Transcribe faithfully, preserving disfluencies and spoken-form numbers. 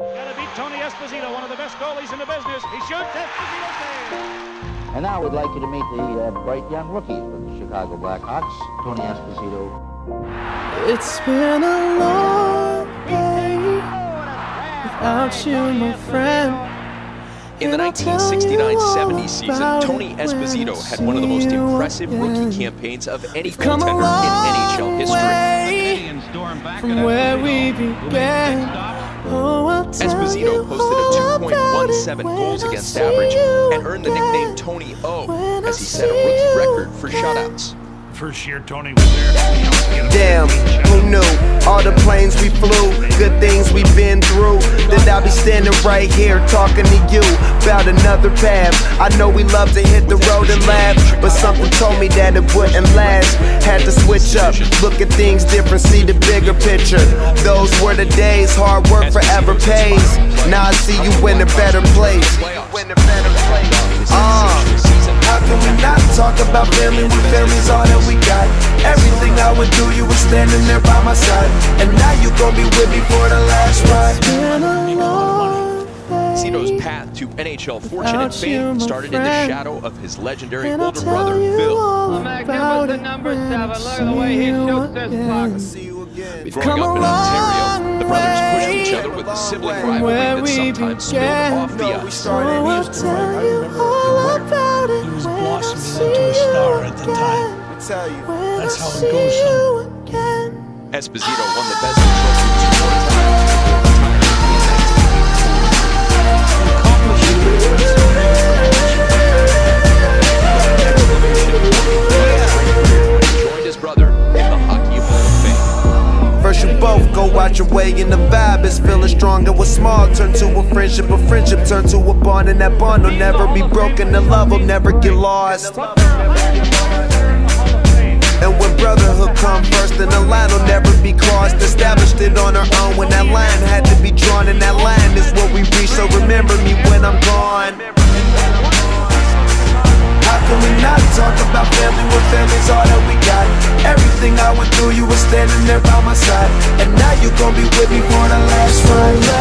Gotta beat Tony Esposito, one of the best goalies in the business. He shoots, Esposito saves. And now we'd like you to meet the uh, bright young rookie for the Chicago Blackhawks, Tony Esposito. It's been a long day without you, my friend. In the nineteen sixty-nine seventy season, Tony Esposito had one of the most impressive rookie campaigns of any goaltender in N H L history. From where we began. Oh, Esposito posted a two point one seven goals against average and earned the nickname Tony O as he set a rookie record for shutouts. First year Tony was there. Damn, who knew? All the planes we flew, good things we've been through. Then I'll be standing right here talking to you about another path. I know we love to hit the road and laugh, but something told me that it wouldn't last. Had to switch up, look at things different, see the bigger picture. Those were the days, hard work forever pays. Now I see you in a better place. Uh, how can we not talk about family when family's all that we got? Everything I would do, you were standing there by my side, and now you gon' be with me for the last ride. Esposito's path to N H L fortune and fame started in the shadow of his legendary older brother, Bill. Magnificent number seven, look at the way he shoots this puck. Growing up in Ontario, the brothers pushed each other with a sibling rivalry that sometimes spilled off the ice. Oh, I'll tell you all about it. He was blossoming into a star at the time. That's how it goes some. Esposito won the Vezina Trophy two more times. Joined his brother in the Hockey Hall of Fame. First you both go out your way and the vibe is feeling strong. And what's small turn to a friendship, a friendship turn to a bond, and that bond will never be broken, the love will never get lost. And when brotherhood come first, then the line will never be crossed. Established it on our own when that line had to be drawn, and that line is what we reach, so remember me when I'm gone. How can we not talk about family when family's all that we got? Everything I went through, you were standing there by my side, and now you gon' be with me for the last ride.